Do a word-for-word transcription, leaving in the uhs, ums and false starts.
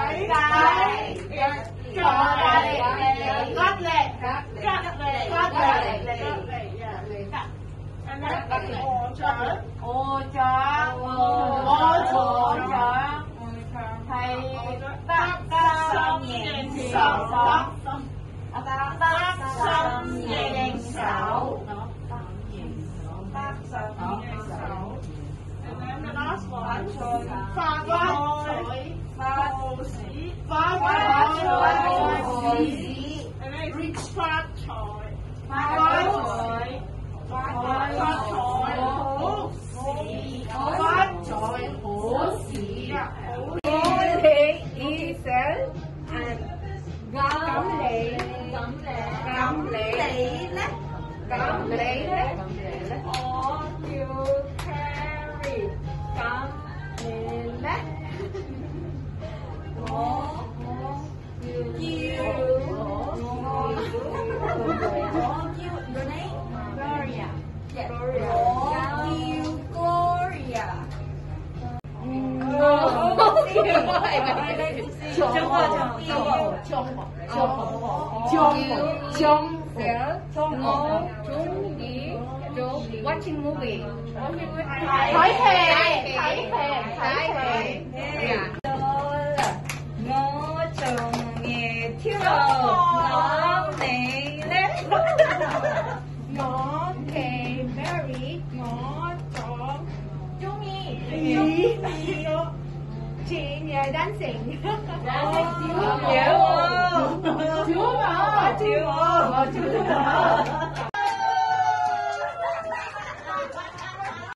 cái cái trò đây gót lệ gót lệ gót lệ gót lệ anh nói ô chó ô chó ô chó thầy tác xong nhện sầu tác xong nhện sầu tác xong nhện sầu and then the last one pha trôi pha sĩ pha trôi sĩ and then rich pha trôi pha trôi pha trôi hổ sĩ pha trôi hổ sĩ Lệ Isel and Cẩm Lệ Cẩm Lệ Cẩm Lệ All you carry Cẩm Lệ All you Your name? Gloria. Yes. Gloria. All you Gloria. Trung Trung Trung Trung Trung Trung đi watching movie. Thấy thề, thấy thề, thấy thề. Ngõ chồng nghe thiếu ngõ này lên. Ngõ kề Mary ngõ chồng trung ý trung ý chị nhà dancing. Dancing thiếu thiếu thiếu thiếu thiếu